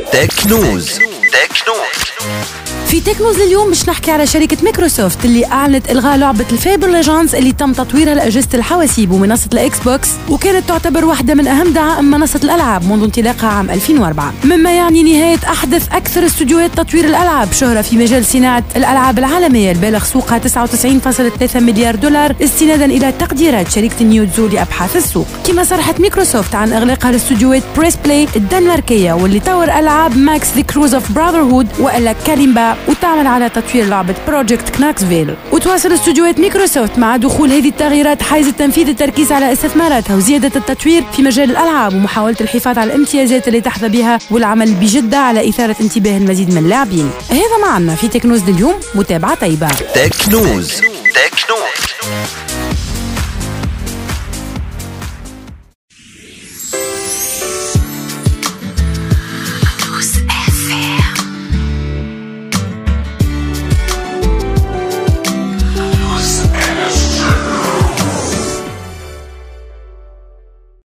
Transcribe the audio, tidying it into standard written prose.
تكنوز. في تكنوز اليوم مش نحكي على شركة مايكروسوفت اللي أعلنت إلغاء لعبة الفيبل ليجندز اللي تم تطويرها لأجهزة الحواسيب ومنصة الإكس بوكس، وكانت تعتبر واحدة من أهم دعائم منصة الألعاب منذ انطلاقها عام 2004، مما يعني نهاية أحدث أكثر استوديوهات تطوير الألعاب شهرة في مجال صناعة الألعاب العالمية البالغ سوقها 99.3 مليار دولار استنادا إلى تقديرات شركة نيوتزو لأبحاث السوق. كما صرحت مايكروسوفت عن إغلاقها لاستوديوهات بريس بلاي الدنماركية واللي طور ألعاب ماكس ذا كروز اوف براذرهود وإلا كاليمبا وتعمل على تطوير لعبة بروجكت كناكسفيل. وتواصل استوديوهات مايكروسوفت مع دخول هذه التغييرات حيز التنفيذ التركيز على استثماراتها وزيادة التطوير في مجال الألعاب ومحاولة الحفاظ على الامتيازات اللي تحظى بها والعمل بجدة على إثارة انتباه المزيد من اللاعبين. هذا معنا في تكنوز اليوم، متابعة طيبة. تكنوز.